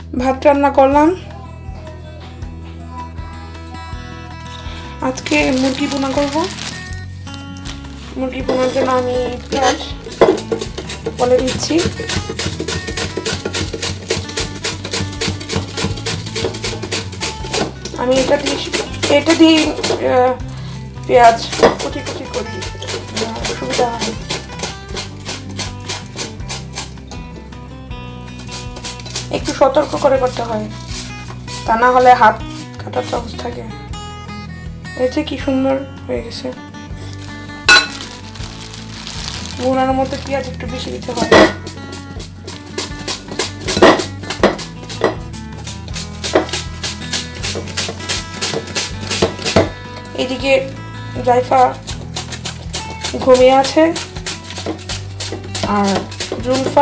ভাত রান্না করলাম। আজকে মুরগি ভুনা করব। মুরগি ভুনার জন্য আমি পেঁয়াজ বলে দিচ্ছি। আমি এটা দিয়ে পেঁয়াজ কুচি কুচি করি, সুবিধা হয়। একটু সতর্ক করে করতে হয়, তা না হলে হাত কাটার চান্স থাকে। এই যে কি সুন্দর হয়ে গেছে। ভুনার মধ্যে পেঁয়াজ একটু বেশি দিতে হয়। এদিকে জাইফা ঘুমিয়ে আছে আর জুলফা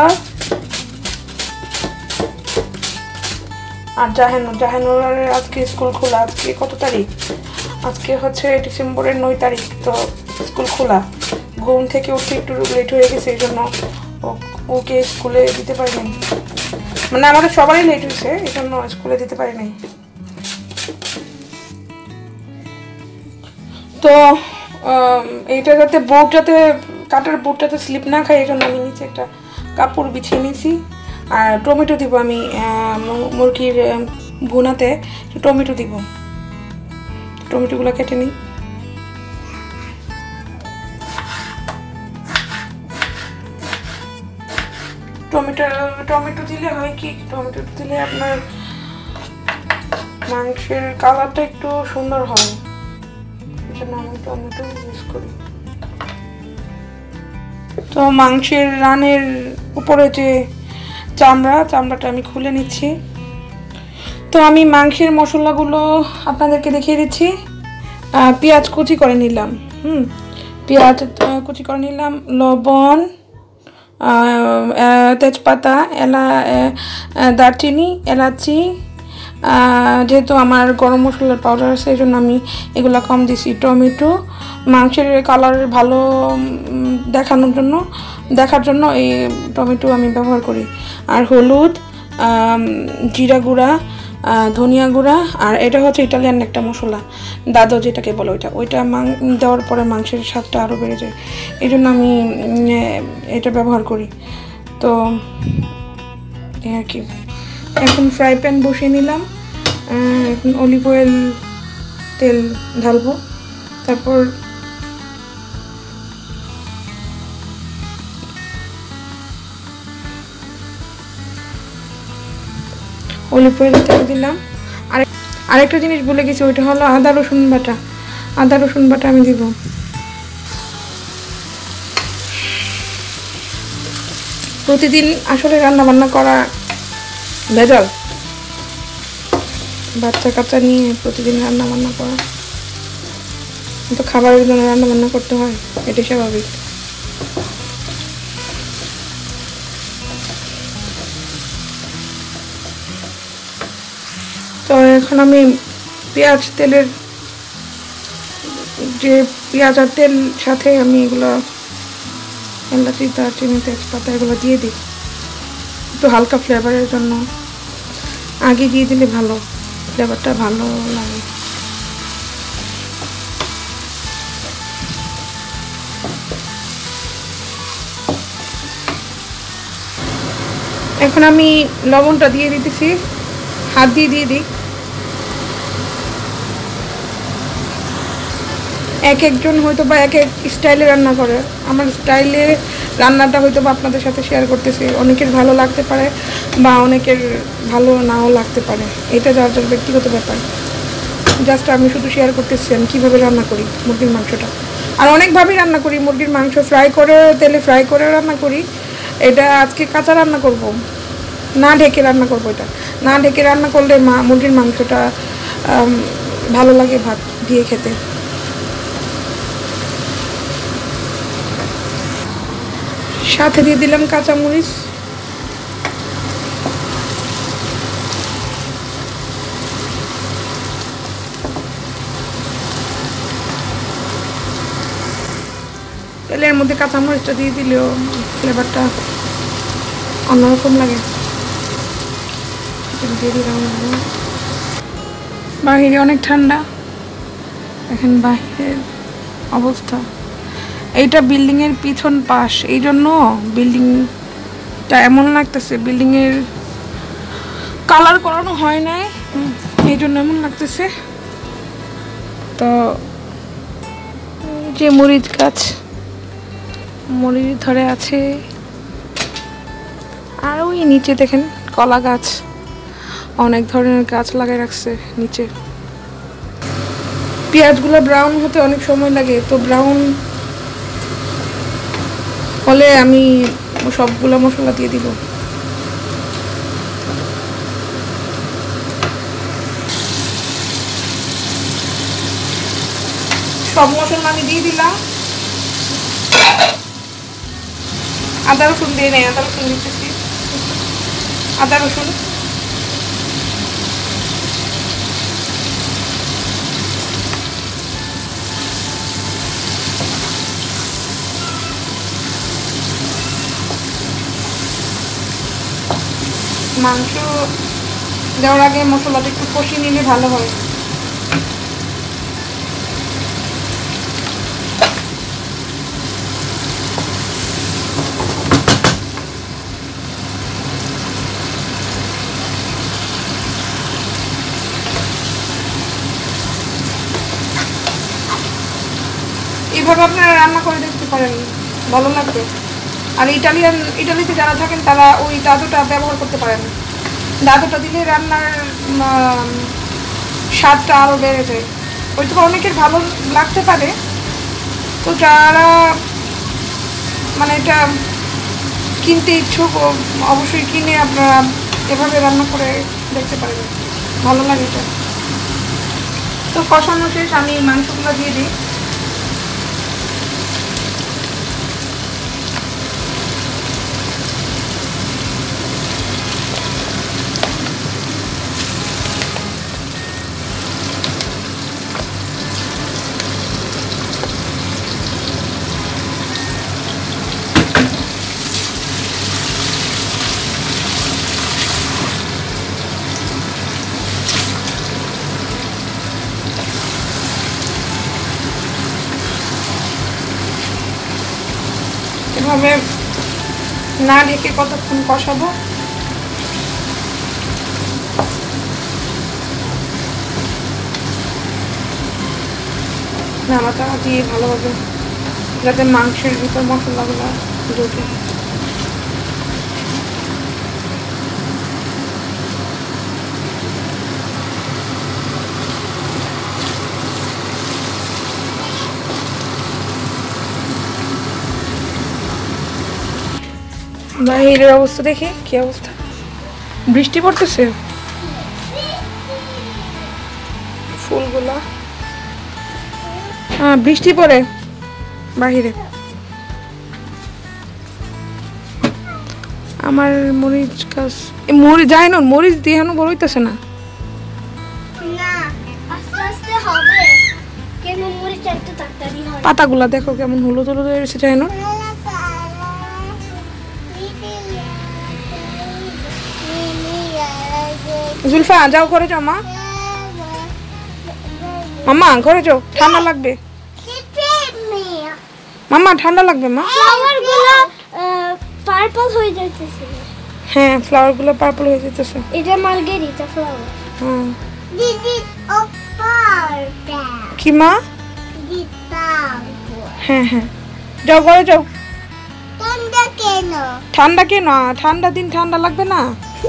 আর জাহেনুরের আজকে স্কুল খোলা। আজকে কত তারিখ? আজকে হচ্ছে ডিসেম্বরের 9 তারিখ। তো স্কুল খোলা। ঘুম থেকে উঠতে একটু লেট হয়ে গেছে, এই জন্য ওকে স্কুলে দিতে পারিনি। মানে আমাদের সবারই লেট হয়েছে, এই জন্য স্কুলে দিতে পারি নাই। তো এইটা যাতে কাটার বোর্ড যাতে স্লিপ না খায়, এই জন্য আমি নিচে একটা কাপড় বিছিয়ে নিয়েছি। আর টমেটো দিব আমি মুরগির ভুনাতে, টমেটো দিব। টমেটোগুলো কেটে নিই। টমেটো দিলে হয় কি, টমেটো দিলে আপনার মাংসের কালারটা একটু সুন্দর হয়, এই জন্য আমি টমেটো ইউজ করি। তো মাংসের রানের উপরে যে চামড়াটা আমি খুলে নিচ্ছি। তো আমি মাংসের মশলাগুলো আপনাদেরকে দেখিয়ে দিচ্ছি। পেঁয়াজ কুচি করে নিলাম, পেঁয়াজ কুচি করে নিলাম, লবণ, তেজপাতা, দারচিনি, এলাচি। যেহেতু আমার গরম মশলার পাউডার আছে, এই জন্য আমি এগুলো কম দিছি। টমেটো, মাংসের কালার ভালো দেখার জন্য এই টমেটো আমি ব্যবহার করি। আর হলুদ, জিরা গুঁড়া, ধনিয়া গুঁড়া, আর এটা হচ্ছে ইটালিয়ান একটা মশলা, দাদো যেটাকে বলে, ওইটা দেওয়ার পরে মাংসের স্বাদটা আরও বেড়ে যায়, এই জন্য আমি এটা ব্যবহার করি। তো এই আর কি। এখন ফ্রাই প্যান বসিয়ে নিলাম। এখন অলিভ অয়েল তেল ঢালবো। তারপর অলিভ অয়েল তেল দিলাম। আরেকটা জিনিস ভুলে গেছি, ওইটা হলো আদা রসুন বাটা আমি দিব। প্রতিদিন আসলে রান্না বান্না করা ভেজাল, বাচ্চা কাচ্চা নিয়ে প্রতিদিন রান্না বান্না করা, তো খাবারের জন্য রান্না বান্না করতে হয়, এটাই স্বাভাবিক। তো এখন আমি পেঁয়াজ আর তেল সাথে আমি এগুলো এলাচি, দারচিনি, তেজপাতা এগুলো দিয়ে দিই একটু হালকা ফ্লেভারের জন্য। আগে দিয়ে দিলে ভালো, ফ্লেভারটা ভালো লাগে। এখন আমি লবণটা দিয়ে দিতেছি, হাত দিয়ে দিই। এক একজন হয়তো বা এক এক স্টাইলে রান্না করে, আমার স্টাইলে রান্নাটা হয়তো বা আপনাদের সাথে শেয়ার করতেছি। অনেকের ভালো লাগতে পারে বা অনেকের ভালো নাও লাগতে পারে, এটা যার যার ব্যক্তিগত ব্যাপার। জাস্ট আমি শুধু শেয়ার করতেছি আমি কীভাবে রান্না করি মুরগির মাংসটা। আর অনেকভাবেই রান্না করি মুরগির মাংস, তেলে ফ্রাই করে রান্না করি। এটা আজকে কাঁচা রান্না করব, না ঢেকে রান্না করব। এটা না ঢেকে রান্না করলে মুরগির মাংসটা ভালো লাগে ভাত দিয়ে খেতে। সাথে দিয়ে দিলাম কাঁচামরিচ। তেলের মধ্যে কাঁচামরিচটা দিয়ে দিলেও ফ্লেভারটা অন্যরকম লাগে। বাহিরে অনেক ঠান্ডা, দেখেন বাহিরের অবস্থা। এইটা বিল্ডিং এর পিছন পাশ, এই জন্য বিল্ডিংটা এমন লাগতেছে। বিল্ডিং এর কালার করানো হয় নাই, এই জন্য এমন লাগতেছে। তো যে মরিচ গাছ, মরিচ ধরে আছে, আর ওই নিচে দেখেন কলা গাছ, অনেক ধরনের গাছ লাগাই রাখছে নিচে। পেঁয়াজগুলো ব্রাউন হতে অনেক সময় লাগে, তো ব্রাউন হলে আমি সবগুলো মশলা দিয়ে দিব। সব মশলা আমি দিয়ে দিলাম। আদা রসুন দিয়ে নেই, আদা রসুন দিতেছি। আদা রসুন মাংস দেওয়ার আগে মশলাটা একটু কষিয়ে নিলে ভালো হয়। এইভাবে আপনারা রান্না করে দেখতে পারেন, ভালো লাগবে। আর ইটালিতে যারা থাকেন তারা ওই দাদুটা ব্যবহার করতে পারেন। দাদুটা দিলে রান্নার স্বাদটা আরও বেড়ে যায়। হয়তো অনেকের ভালো লাগতে পারে, তো যারা মানে এটা কিনতে ইচ্ছুক অবশ্যই কিনে আপনারা এভাবে রান্না করে দেখতে পারেন, ভালো লাগে এটা। তো কষানো শেষ, আমি মাংসগুলো দিয়ে দিই। এভাবে না ঢেকে কতক্ষণ কষাবো। নাড়াচাড়া দিয়ে ভালোভাবে, যাতে মাংসের ভিতর মশলাগুলো ঢোকে। বাহিরের অবস্থা দেখি কি অবস্থা, বৃষ্টি পড়তেছে। ফুলগুলা বৃষ্টি পড়ে বাহিরে। আমার মরিচ গাছ মরিচ যায় না, মরিচ দিয়ে বড় হইতেছে না। পাতাগুলা দেখো কেমন হলুদ হলুদ হয়ে গেছে, যায় না। জুলফা যাও ঘরে যাও, মামা ঘরে যাও, ঠান্ডা লাগবে মামা, ঠান্ডা লাগবে মা। ফ্লাওয়ারগুলো পার্পল হয়ে যাইতেছে। হ্যাঁ, ফ্লাওয়ারগুলো পার্পল হয়ে যাইতেছে। এটা মার্গেরিটা ফ্লাওয়ার। হ্যাঁ দিদি পার্পল কি মা? হ্যাঁ হ্যাঁ, যাও ঘরে যাও। ঠান্ডা কেন? ঠান্ডা কেন? ঠান্ডা দিন ঠান্ডা লাগবে না?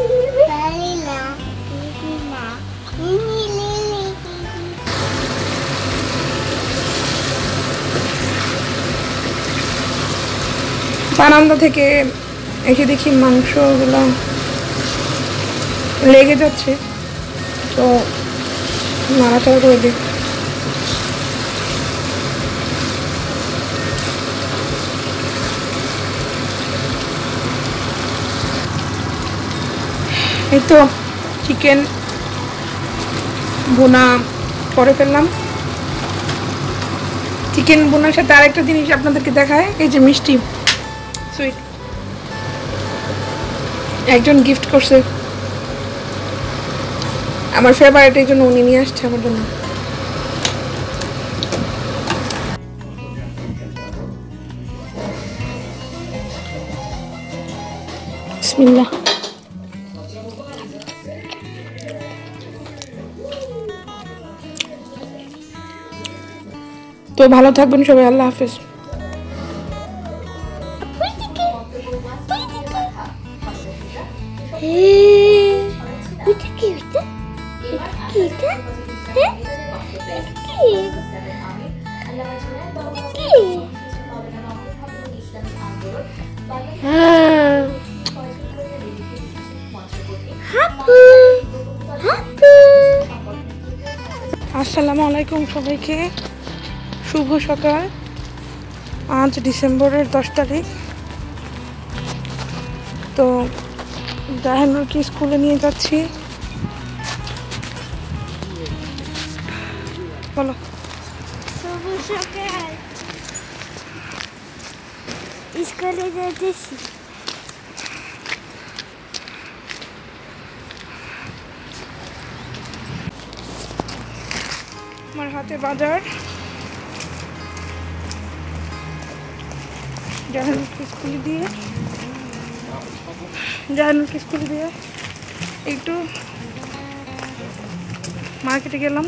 বারান্দা থেকে এসে দেখি মাংসগুলো লেগে যাচ্ছে, তো নাড়াচাড়া করে দিই। এই তো চিকেন বোনা করে ফেললাম। চিকেন বোনার সাথে আরেকটা জিনিস আপনাদেরকে দেখায়, এই যে মিষ্টি সুইট একজন গিফট করছে, আমার ফেভারিট, এই জন্য উনি নিয়ে আসছে আমার জন্য। বিসমিল্লাহ। তো ভালো থাকবেন সবাই, আল্লাহ হাফেজ। আসসালামু আলাইকুম সবাইকে, শুভ সকাল। আজ ডিসেম্বরের 10 তারিখ। তো জাহানুরকে স্কুলে নিয়ে যাচ্ছি। বলো। শুভ সকাল, স্কুলে যাচ্ছি। আমার হাতে বাজার, জাহানুরকে স্কুলে দিয়ে একটু মার্কেটে গেলাম।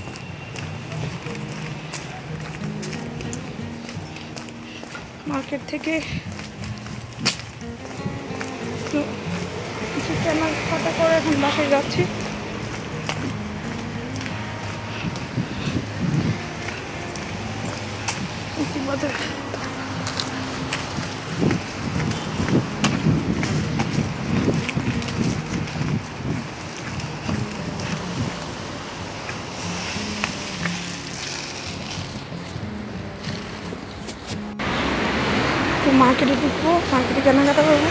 মার্কেট থেকে একটু কিছু কেনাকাটা করে এখন বাসায় যাচ্ছি। তো মার্কেটে ঢুকবো, মার্কেটে কেনাকাটা করবো।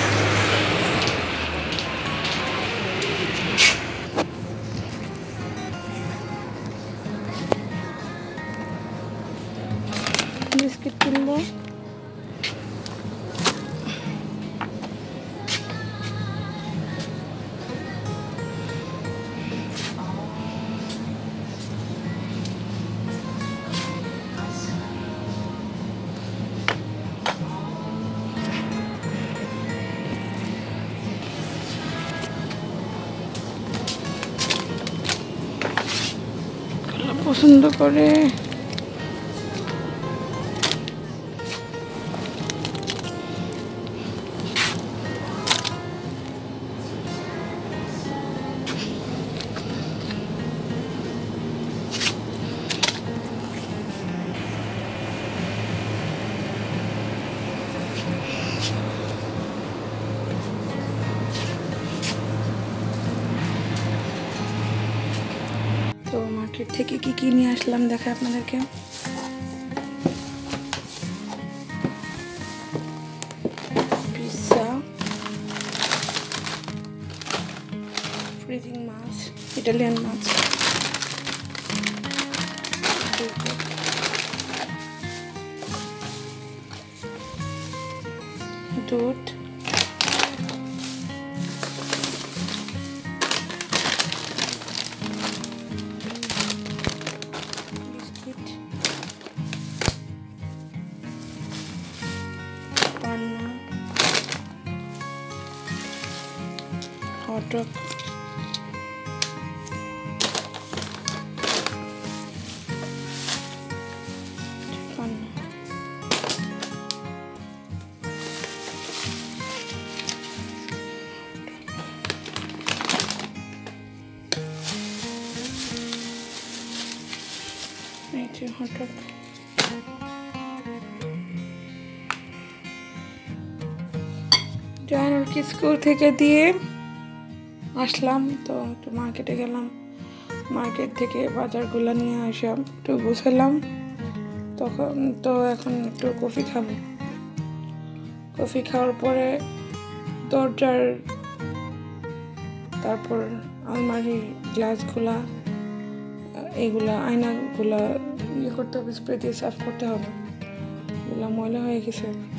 বিস্কিট কিনবো। পছন্দ করে তো মার্কেট থেকে কি কি নিয়ে আসলাম দেখে আপনাদেরকে। পিৎজা, ফ্রিজিং মাছ, ইটালিয়ান মাছ, দুধ, hot dog, hot dog। জাহানুরকে স্কুল থেকে দিয়ে আসলাম, তো একটু মার্কেটে গেলাম। মার্কেট থেকে বাজারগুলো নিয়ে আসা একটু গুছালাম। তখন তো এখন একটু কফি খাবো। কফি খাওয়ার পরে দরজার, তারপর আলমারির গ্লাসগুলা, এইগুলা আয়নাগুলা ইয়ে করতে হবে, স্প্রে দিয়ে সাফ করতে হবে, এগুলো ময়লা হয়ে গেছে।